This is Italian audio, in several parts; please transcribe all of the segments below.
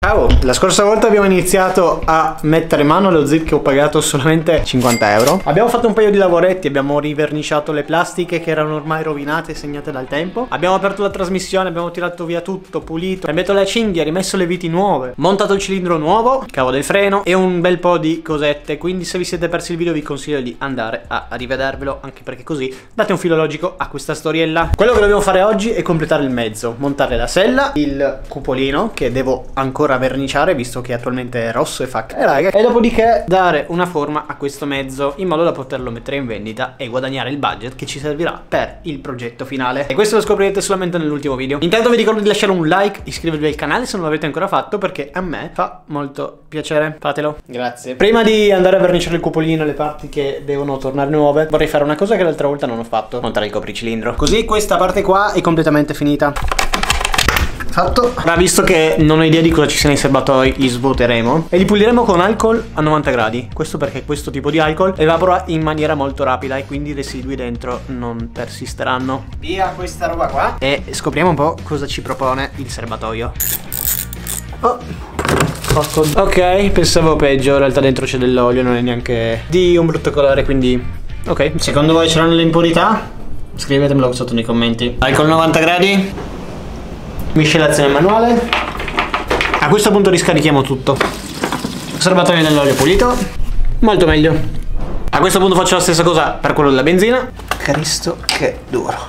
Ciao, la scorsa volta abbiamo iniziato a mettere mano allo zip che ho pagato solamente 50 euro. Abbiamo fatto un paio di lavoretti, abbiamo riverniciato le plastiche che erano ormai rovinate e segnate dal tempo. Abbiamo aperto la trasmissione, abbiamo tirato via tutto, pulito, cambiato la cinghia, rimesso le viti nuove, montato il cilindro nuovo, il cavo del freno e un bel po' di cosette. Quindi se vi siete persi il video vi consiglio di andare a rivedervelo, anche perché così date un filo logico a questa storiella. Quello che dobbiamo fare oggi è completare il mezzo, montare la sella, il cupolino che devo ancora verniciare visto che attualmente è rosso e fa raga, e dopodiché dare una forma a questo mezzo in modo da poterlo mettere in vendita e guadagnare il budget che ci servirà per il progetto finale, e questo lo scoprirete solamente nell'ultimo video. Intanto vi ricordo di lasciare un like, iscrivervi al canale se non l'avete ancora fatto, perché a me fa molto piacere. Fatelo, grazie. Prima di andare a verniciare il cupolino e le parti che devono tornare nuove, vorrei fare una cosa che l'altra volta non ho fatto: montare il copricilindro. Così questa parte qua è completamente finita. Fatto. Ora, visto che non ho idea di cosa ci sia nei serbatoi, li svuoteremo e li puliremo con alcol a 90 gradi. Questo perché questo tipo di alcol evapora in maniera molto rapida e quindi i residui dentro non persisteranno. Via questa roba qua e scopriamo un po' cosa ci propone il serbatoio. Oh. Ok, pensavo peggio, in realtà dentro c'è dell'olio, non è neanche di un brutto colore, quindi ok. Secondo voi c'erano le impurità? Scrivetemelo sotto nei commenti. Alcol 90 gradi, miscelazione manuale. A questo punto riscarichiamo tutto. Serbatoio dell'olio pulito, molto meglio. A questo punto faccio la stessa cosa per quello della benzina. Cristo che duro.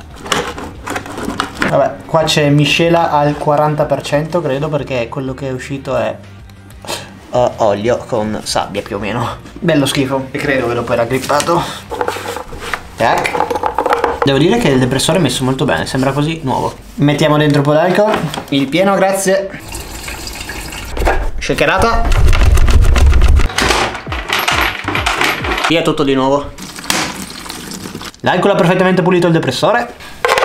Vabbè, qua c'è miscela al 40% credo, perché quello che è uscito è olio con sabbia più o meno. Bello schifo. E credo che dopo era grippato. Tac. Devo dire che il depressore è messo molto bene, sembra quasi nuovo. Mettiamo dentro un po' d'alcol. Il pieno, grazie. Shakerata. Via tutto di nuovo. L'alcol ha perfettamente pulito il depressore.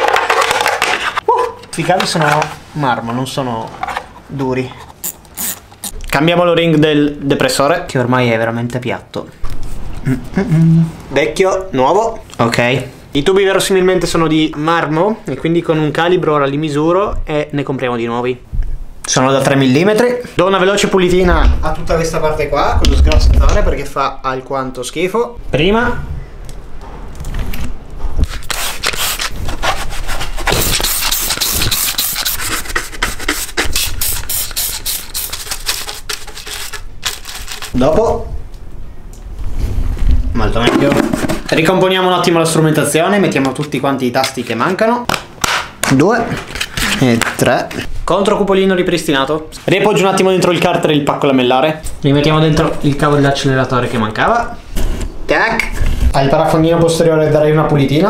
I cavi sono marmo, non sono duri. Cambiamo lo ring del depressore, che ormai è veramente piatto. Vecchio, nuovo. Ok. I tubi verosimilmente sono di marmo e quindi con un calibro ora li misuro e ne compriamo di nuovi. Sono da 3 mm. Do una veloce pulitina a tutta questa parte qua con lo sgrassatore perché fa alquanto schifo. Prima dopo molto meglio. Ricomponiamo un attimo la strumentazione, mettiamo tutti quanti i tasti che mancano. 2 e 3. Controcupolino ripristinato. Riappoggio un attimo dentro il carter il pacco lamellare. Rimettiamo dentro il cavo dell'acceleratore che mancava. Tac. Al parafondino posteriore darei una pulitina.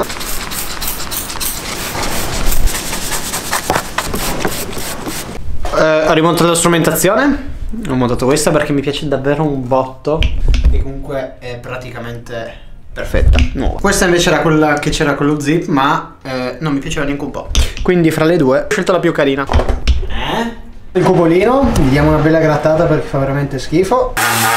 Ho rimontato la strumentazione. Ho montato questa perché mi piace davvero un botto e comunque è praticamente perfetta, nuova. Questa invece era quella che c'era con lo zip, ma non mi piaceva neanche un po'. Quindi fra le due ho scelto la più carina. Il cupolino, gli diamo una bella grattata perché fa veramente schifo.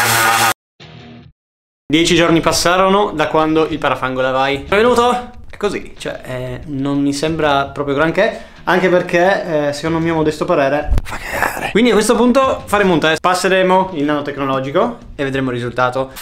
10 giorni passarono da quando il parafango lavai. È venuto? È così, cioè non mi sembra proprio granché. Anche perché, secondo il mio modesto parere, fa cagare. Quindi a questo punto faremo un test. Passeremo il nanotecnologico e vedremo il risultato.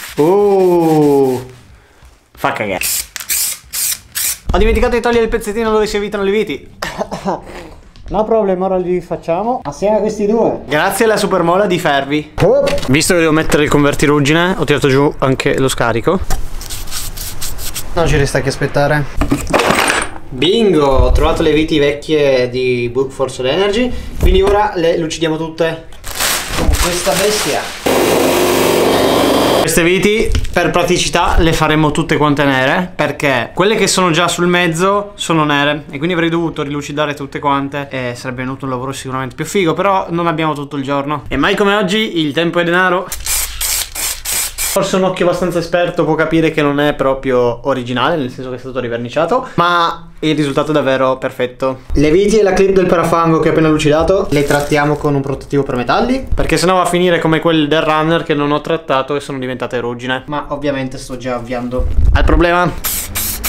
Fa cagare. Ho dimenticato di togliere il pezzettino dove si evitano le viti. No problem, ora li facciamo assieme a questi due. Grazie alla supermola di Fervi. Visto che devo mettere il convertiruggine, ho tirato giù anche lo scarico. Non ci resta che aspettare. Bingo, ho trovato le viti vecchie di Book for Solar Energy, quindi ora le lucidiamo tutte con questa bestia. Queste viti per praticità le faremo tutte quante nere, perché quelle che sono già sul mezzo sono nere e quindi avrei dovuto rilucidare tutte quante e sarebbe venuto un lavoro sicuramente più figo, però non abbiamo tutto il giorno e mai come oggi il tempo è denaro. Forse un occhio abbastanza esperto può capire che non è proprio originale, nel senso che è stato riverniciato, ma il risultato è davvero perfetto. Le viti e la clip del parafango che ho appena lucidato le trattiamo con un protettivo per metalli, perché sennò va a finire come quelle del runner che non ho trattato e sono diventate ruggine. Ma ovviamente sto già avviando al problema.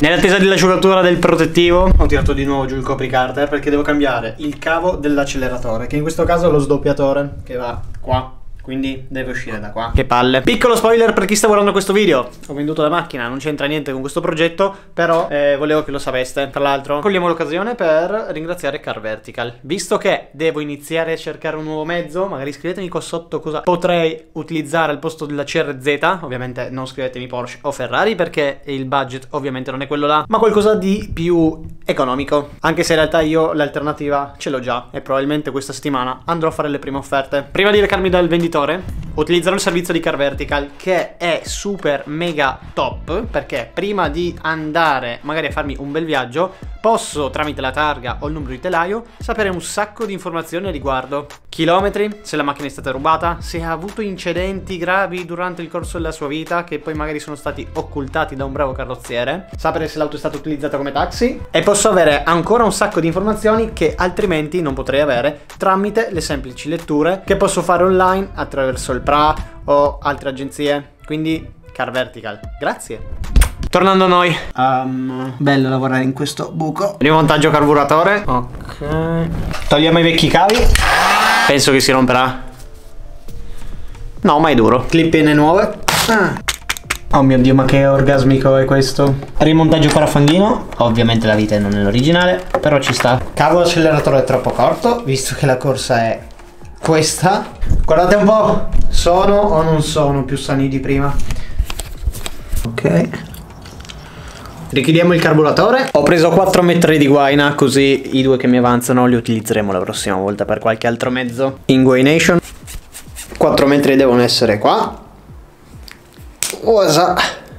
Nell'attesa dell'asciugatura del protettivo ho tirato di nuovo giù il copricarter perché devo cambiare il cavo dell'acceleratore, che in questo caso è lo sdoppiatore che va qua. Quindi deve uscire da qua. Che palle. Piccolo spoiler per chi sta guardando questo video: ho venduto la macchina, non c'entra niente con questo progetto, però volevo che lo sapeste. Tra l'altro cogliamo l'occasione per ringraziare Car Vertical. Visto che devo iniziare a cercare un nuovo mezzo, magari scrivetemi qua sotto cosa potrei utilizzare al posto della CRZ. Ovviamente non scrivetemi Porsche o Ferrari, perché il budget ovviamente non è quello là, ma qualcosa di più economico. Anche se in realtà io l'alternativa ce l'ho già e probabilmente questa settimana andrò a fare le prime offerte. Prima di recarmi dal venditore utilizzerò il servizio di Car Vertical, che è super mega top, perché prima di andare magari a farmi un bel viaggio posso, tramite la targa o il numero di telaio, sapere un sacco di informazioni a riguardo. Chilometri, se la macchina è stata rubata, se ha avuto incidenti gravi durante il corso della sua vita che poi magari sono stati occultati da un bravo carrozziere, sapere se l'auto è stata utilizzata come taxi, e posso avere ancora un sacco di informazioni che altrimenti non potrei avere tramite le semplici letture che posso fare online attraverso il PRA o altre agenzie. Quindi Car Vertical, grazie. Tornando a noi, bello lavorare in questo buco. Rimontaggio carburatore. Ok. Togliamo i vecchi cavi. Penso che si romperà. No, ma è duro. Clippine nuove. Oh mio Dio, ma che orgasmico è questo. Rimontaggio parafanghino. Ovviamente la vite non è l'originale, però ci sta. Cavo acceleratore è troppo corto, visto che la corsa è questa. Guardate un po', sono o non sono più sani di prima. Ok. Richiudiamo il carburatore. Ho preso 4 metri di guaina, così i 2 che mi avanzano li utilizzeremo la prossima volta per qualche altro mezzo in Guaination. 4 metri devono essere qua. Osa.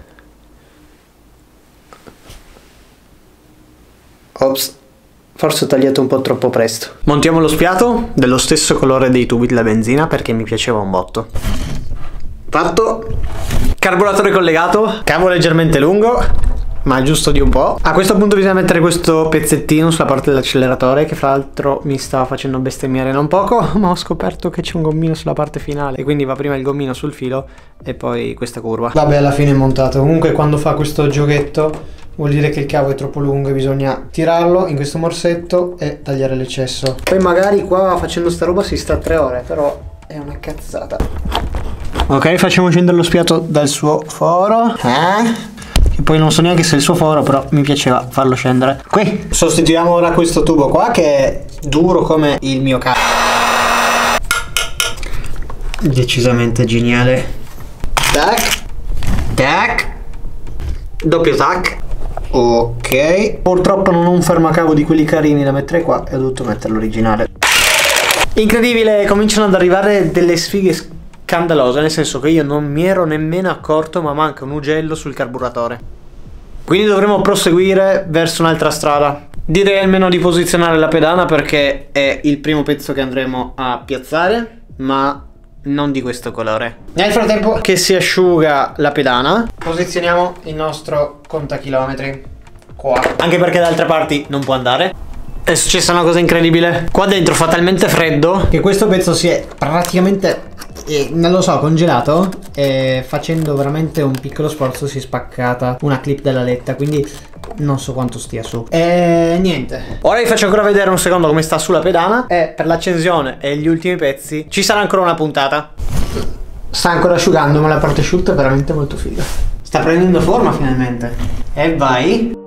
Ops, forse ho tagliato un po' troppo presto. Montiamo lo spiato dello stesso colore dei tubi della benzina, perché mi piaceva un botto. Fatto. Carburatore collegato. Cavo leggermente lungo, ma giusto di un po'. A questo punto bisogna mettere questo pezzettino sulla parte dell'acceleratore, che fra l'altro mi stava facendo bestemmiare non poco, ma ho scoperto che c'è un gommino sulla parte finale e quindi va prima il gommino sul filo e poi questa curva. Vabbè, alla fine è montato. Comunque quando fa questo giochetto vuol dire che il cavo è troppo lungo e bisogna tirarlo in questo morsetto e tagliare l'eccesso. Poi magari qua facendo sta roba si sta 3 ore, però è una cazzata. Ok, facciamo scendere lo spiato dal suo foro. Che poi non so neanche se è il suo foro, però mi piaceva farlo scendere. Qui sostituiamo ora questo tubo qua, che è duro come il mio cazzo. Decisamente geniale. Tac, tac, doppio tac. Ok. Purtroppo non ho un fermacavo di quelli carini da mettere qua e ho dovuto mettere l'originale. Incredibile, cominciano ad arrivare delle sfighe scandalose, nel senso che io non mi ero nemmeno accorto, ma manca un ugello sul carburatore. Quindi dovremo proseguire verso un'altra strada. Direi almeno di posizionare la pedana, perché è il primo pezzo che andremo a piazzare, ma non di questo colore. Nel frattempo che si asciuga la pedana, posizioniamo il nostro contachilometri qua, anche perché da altre parti non può andare. È successa una cosa incredibile. Qua dentro fa talmente freddo che questo pezzo si è praticamente, non lo so, congelato, e facendo veramente un piccolo sforzo si è spaccata una clip della letta, quindi non so quanto stia su. E niente, ora vi faccio ancora vedere un secondo come sta sulla pedana, e per l'accensione e gli ultimi pezzi ci sarà ancora una puntata. Sta ancora asciugando, ma la parte asciutta è veramente molto figa. Sta prendendo forma finalmente. E vai.